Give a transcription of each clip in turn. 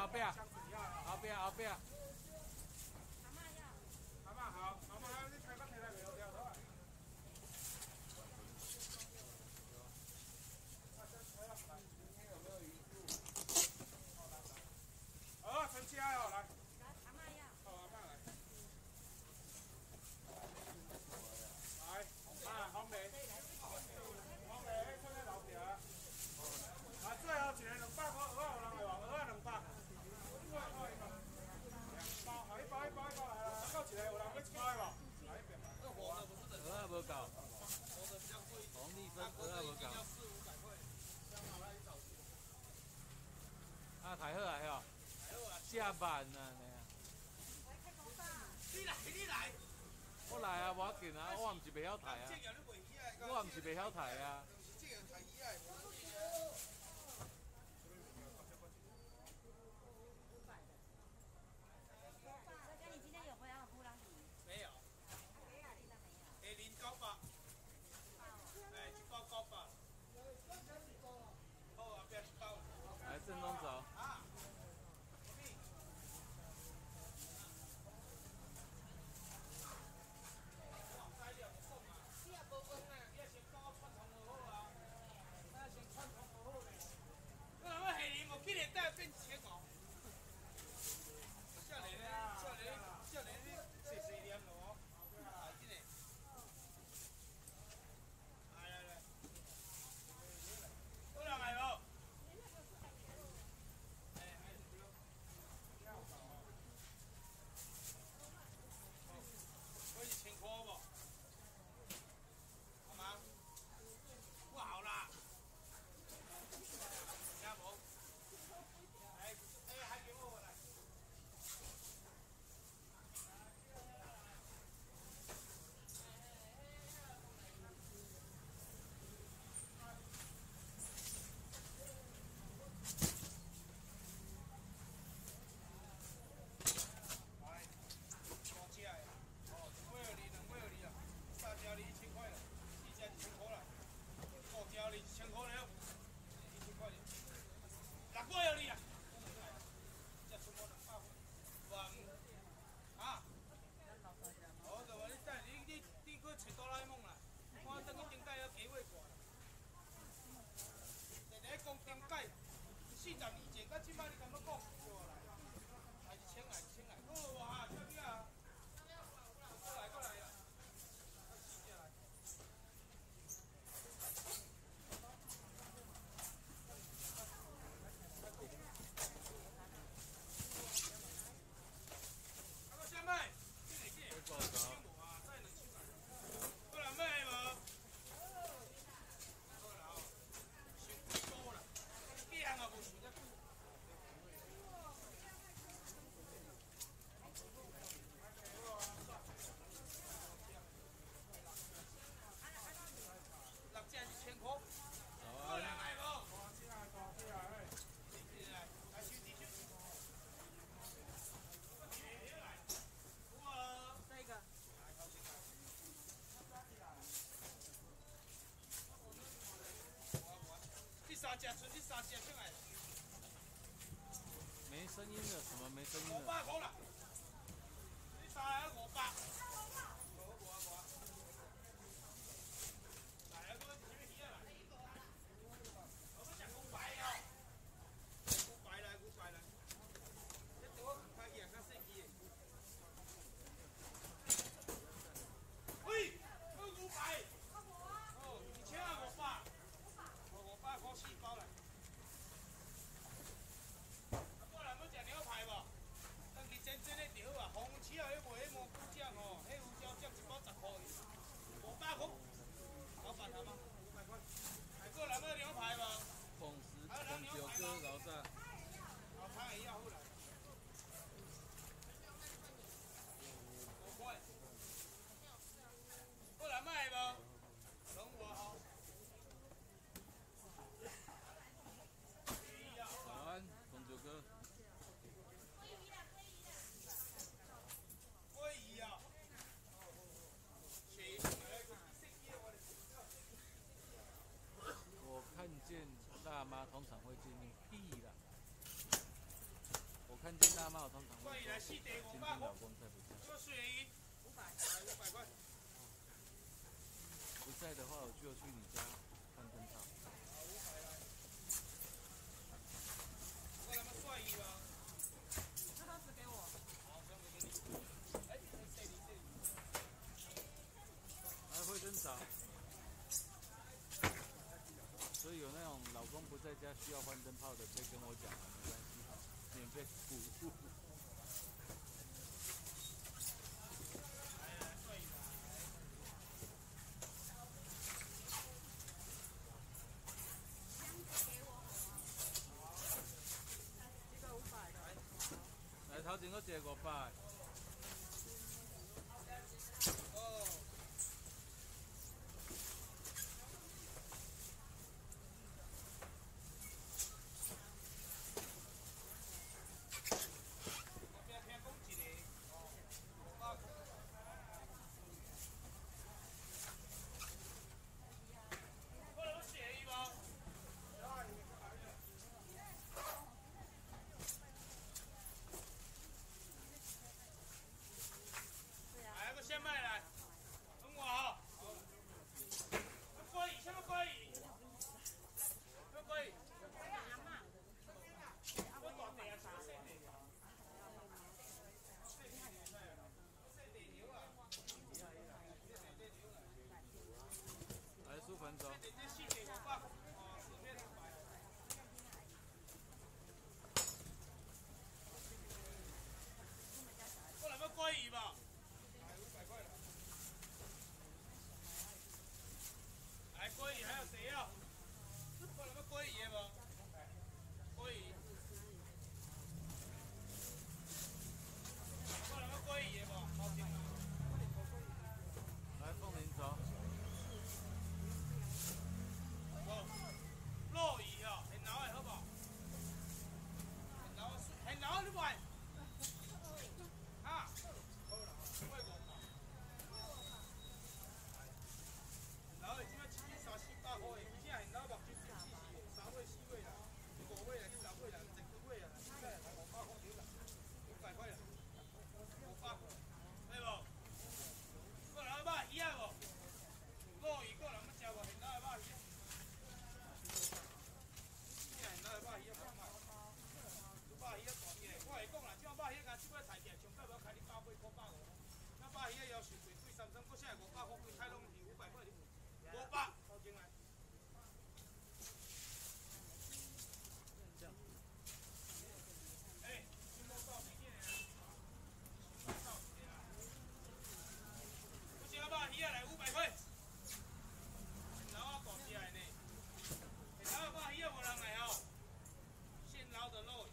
后边，后边，后边。 蛤蟆要。 蛤蟆好，蛤蟆你开放起来没有？了头啊。有没有鱼肚？陈家哦，来。 来，蛤蟆要。 好，蛤蟆来。来，红梅，红梅，出来老皮啊！啊，最后一个200块，蚵仔有人会话，蚵仔200。包，好一包来啦，够一个，有人要1包无？来一边。这黄的不是蚵仔无够， 黄的比较贵， 黄丽芬蚵仔无够。 要400-500块，香好来找钱。 啊，太好啊，吼！下班啊，你啊。 来开工吧。 你来。 我来啊，无要紧啊，我毋是袂晓抬啊。我毋是袂晓抬啊。 这个抬起来。 哥哥，你今天有回来布朗迪？ 没有。 没有，你都没有。 给零高吧。哎，1包高吧。哦，不要1包。 来，正东走。 啊。你也无问啊，你也先帮我串通就好啊。咱先串通就好咧。我諗下係你冇幾年都係變錢講。少年你細念咯，係真嘅。來，有人嚟無？可以1000塊無？好嗎？不好啦。聽冇？還給我來。3條你1000塊了，4隻1000塊了，5條你1000塊了，1000塊了，6個有你啊！這全部200塊，啊？我就話你等你去找哆啦 A 夢啦，我等佢點解要幾位過啦？你講點解？42隻，到今擺你咁樣講，叫我來，還是1000來，好哇，這邊啊，過來呀！妹，過來妹無？好啦，想多啦，驚啊無想得久。6隻1000塊，好人來無？來收地收。這個，第3隻剩第3隻上來， 沒聲音了，什麼沒聲音了 ？500塊啦，第3來500，來啊，我前面起來，我們講500哦，500來，這多開幾個設計？喂，我500，哦，2000啊500，我500塊4包來。過來要食牛排無？當日真的就好啊，紅旗啊，迄賣迄蘑菇醬哦，迄胡椒醬1包10塊，500塊，老闆好嗎？500塊。還過來要牛排無？ 鳳九哥樓上。 老湯也要好來。5塊。過來賣無？等我好。 早安，鳳九哥。 鲑魚啊！ 我看見大媽通常會建議屁啦。 看见大帽通常会说今天老公在不在？ 这个水鱼500块。 不在的话，我就去你家看灯泡。 500来。我他妈帅鱼吗？ 这盒子给我。 好，这样给你。哎，这里。 还会真少。所以有那种老公不在家需要换灯泡的，可以跟我讲，没关系，免费服务。来，头前嗰只500。 哦。先卖来，等我啊！鲑鱼，什么鲑鱼？什么鲑鱼？我大地啊，什么细地？ 来，苏凡走。 这细地500，过来个鲑鱼吧。500块了。来鲑鱼，还有谁要？过来个鲑鱼不？鲑鱼。过来个鲑鱼不？好听啊。 来，凤林走。 肉鱼哦，很老的好不好？很老你买？啊？外国嘛。老的即摆100-300-400块的，而且很老目睭细细的，3尾4尾啦，5尾啦，10尾啦，12尾啦，现在才500块钱啦，500块啦，500，对无？过来要买鱼啊无？肉鱼过来要吃无？很老的买鱼。很老的买鱼啊，买。买鱼啊大只的，我会讲啦，这买鱼甲即摆菜价上摆无开你180块150，那买鱼要求贵贵3层，搁啥500块贵，太拢是500块，500，好进来。哎，新毛到几件啊？到几件啊？我只要买鱼啊来500块。老啊大只的呢，老啊买鱼啊无人来哦，现捞的肉。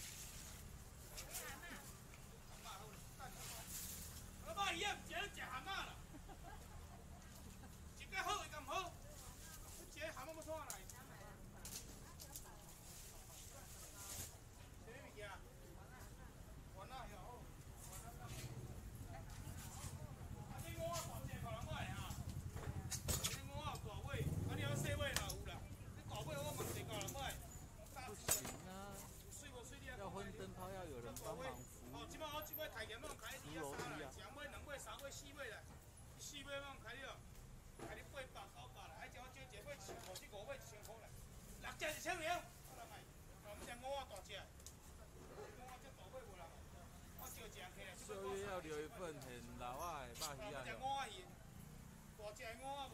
我买鱼啊，唔食食蛤蟆啦，食甲好会咁好，你食蛤蟆要创来？什么物件？完啦，又好。啊，这五啊大只，互人买啊？这五啊大尾，啊你要细尾嘛有啦，你大尾我嘛是互人买。 不行啊！要换灯泡要有人帮忙扶。 哦，即摆我即摆太严，我开2啊3啦，上尾2尾3尾4尾啦，4尾我开了，开你800、900啦，还叫我少一尾1000块，这5尾1000块啦，6只1000了，我来卖，我们这5啊大只，5啊这大尾无人，我少一客啦。 宵夜要留一份很老啊的肉鱼啊。 这5啊鱼，大只的5啊无。